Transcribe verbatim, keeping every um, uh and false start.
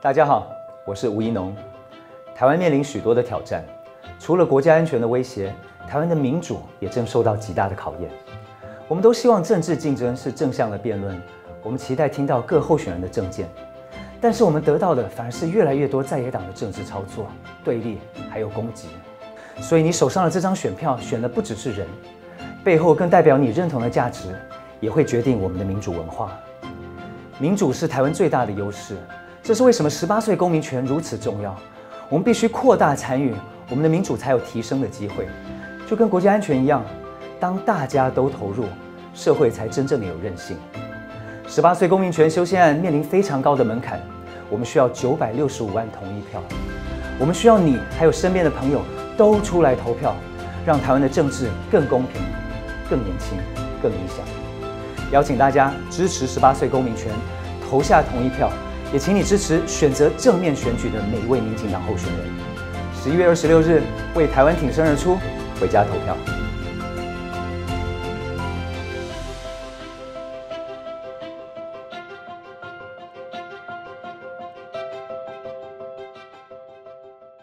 大家好，我是吴怡农。台湾面临许多的挑战，除了国家安全的威胁，台湾的民主也正受到极大的考验。我们都希望政治竞争是正向的辩论，我们期待听到各候选人的政见，但是我们得到的反而是越来越多在野党的政治操作、对立还有攻击。所以你手上的这张选票选的不只是人，背后更代表你认同的价值，也会决定我们的民主文化。民主是台湾最大的优势，这是为什么十八岁公民权如此重要。我们必须扩大参与，我们的民主才有提升的机会。就跟国家安全一样，当大家都投入，社会才真正的有韧性。十八岁公民权修宪案面临非常高的门槛，我们需要九百六十五万同意票。我们需要你还有身边的朋友都出来投票，让台湾的政治更公平、更年轻、更理想。邀请大家支持十八岁公民权，投下同意票，也请你支持选择正面选举的每一位民进党候选人。十一月二十六日，为台湾挺身而出，回家投票。